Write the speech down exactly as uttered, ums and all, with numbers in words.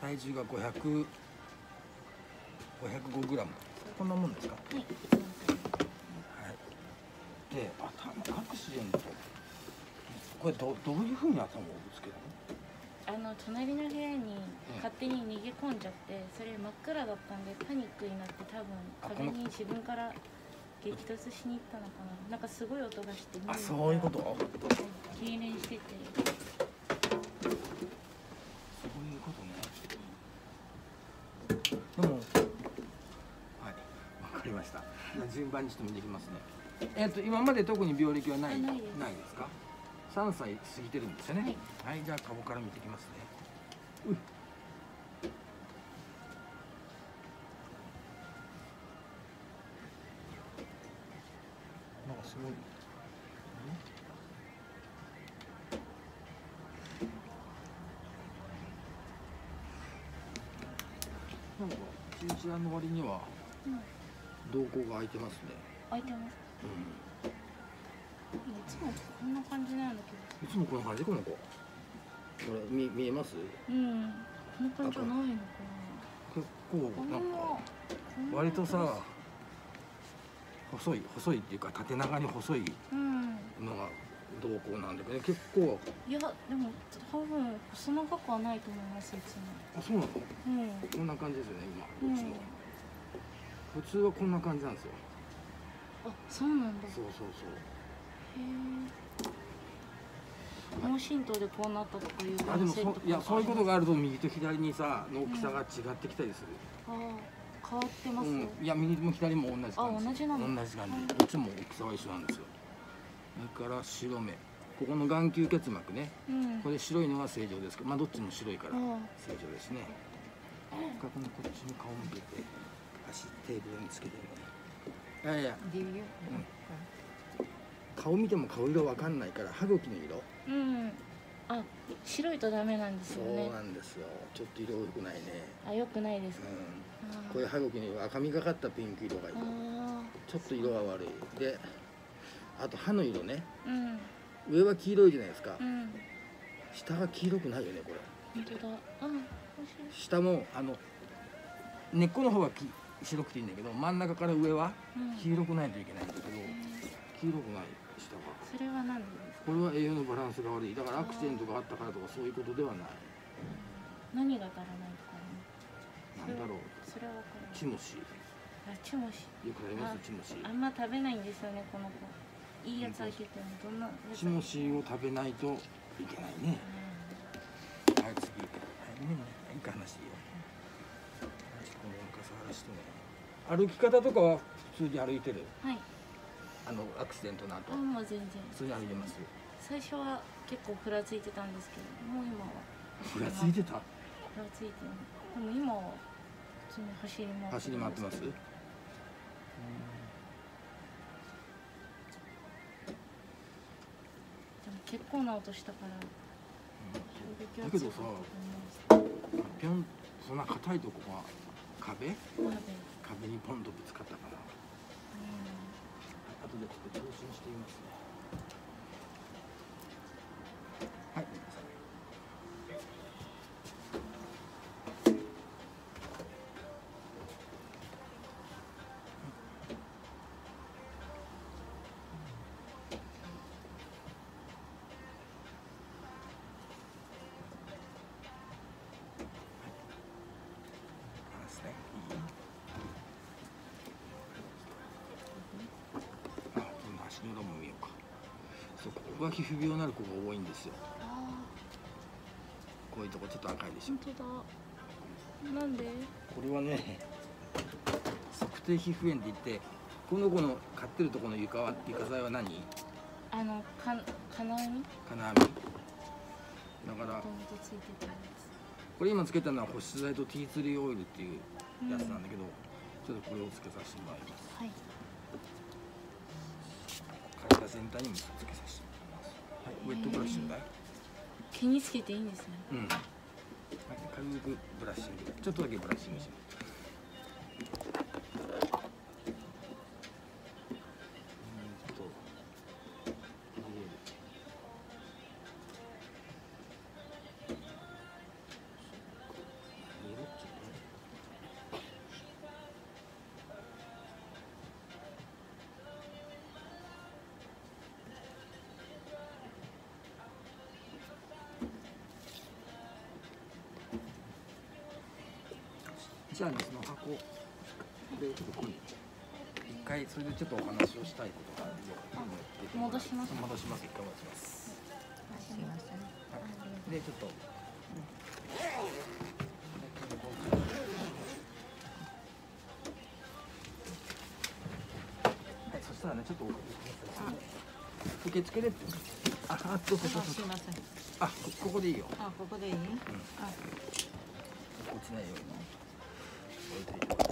体重がごひゃく、ごひゃくごグラム。こんなもんですか。 はい。 で、頭アクシデント。これどどういうふうに頭をぶつけるあの隣の部屋に勝手に逃げ込んじゃって、それ真っ暗だったんでパニックになって多分壁に自分から激突しに行ったのかな。なんかすごい音がして見に行ったら。 あ、そういうこと。 はい、痙攣してて。 そういうことね。でも、はい、わかりました。順番にしてもできますね。えっと今まで特に病歴はない、 ないです。 ないですか。さんさい過ぎてるんですよね。はい、はい、じゃあ顔から見てきますね。うっ。なんかすごい。なんか一日あの割には瞳孔が開いてますね。 開いてます。 うん。 いつもこんな感じなんだけいつもこんな感じこの子。これ見見えます？ ど。うん。こんな感じじゃないのかな。 結構なんか割とさ、細い細いっていうか縦長に細いのが瞳孔なんだけど、結構。 いやでも多分細長くはないと思いますいつも。 あ、そうなの？ うん。 こんな感じですよね今。 うんうちの。普通はこんな感じなんですよ。 あ、そうなんだ。 そうそうそう。 へえ。脳震盪でこうなったとかいうあ、でもそいやそういうことがあると右と左にさの大きさが違ってきたりする。 ああ、変わってます。 うん、いや右も左も同じ感じ。 あ、同じなの。 同じ感じ。いつも大きさは一緒なんですよ。それから白目。ここの眼球結膜ね。 うん。 これ白いのが正常ですけど、まあどっちも白いからああ正常ですね。このこっちに顔向けて足テーブルにつけてね。いやいや、うん、顔見ても顔色わかんないから歯茎の色。 うん。あ、白いとダメなんですよね。 そうなんですよ。ちょっと色良くないね。 あ、良くないですか。 うん。こういう歯茎の色、赤みがかったピンク色がいい。ちょっと色が悪い。で、あと歯の色ね。 うん。 上は黄色いじゃないですか。 うん。 下が黄色くないよねこれ。 本当だ。あ、 下もあの根っこの方はき白くていいんだけど、真ん中から上は黄色くないといけないんだけど、黄色くない下が。 それは何でですか。 これは栄養のバランスが悪い。だからアクシデントがあったからとかそういうことではない。 何が足らないとかね。 なんだろう。 それはわかる。 チモシ。 あ、チモシ。 よく食べますチモシ。 あんま食べないんですよねこの子。いいやつあげてもどんなやつ。 チモシを食べないといけないね。はい、次。はいね、いいか話いいよ。この傘晴らしてね。歩き方とかは普通に歩いてる。 はい。 あのアクシデントの後。 あ、もう全然。 普通に歩いてます。 最初は結構ふらついてたんですけど、もう今は。 ふらついてた。 ふらついてる。でも今は普通に走り回って。 走り回ってます。でも結構な音したから。 だけどさ、ぴょん、そんな硬いとこが壁？壁にポンとぶつかったから。後でちょっと調子にしていますね。はい。ここが皮膚病になる子が多いんですよ。こういうとこちょっと赤いでしょ。 本当だ。なんで？ これはね、足底皮膚炎って言って、この子の飼ってるところの床は床材は何？あのか金網？ 金網。だからこれ今つけたのは保湿剤とティーツリーオイルっていうやつなんだけど、ちょっとこれをつけさせてもらいます。はい。体全体にもつけさせて。はい、ウェットブラシングだい。 毛につけていいんですね。うん。はい、 軽くブラッシング、ちょっとだけブラッシングします。 じゃあね、その箱でちょっとここに一回それでちょっとお話をしたいことがあるんで、 戻します。 戻します。一回戻します。 すいません。 でちょっと。はい、そしたらね、ちょっと受付でって。あ、あ、そうそうそうすいそう。 ません。 あ、ここでいいよ。 あ、ここでいい？ うん。 あ、 落ちないように置いていいよ。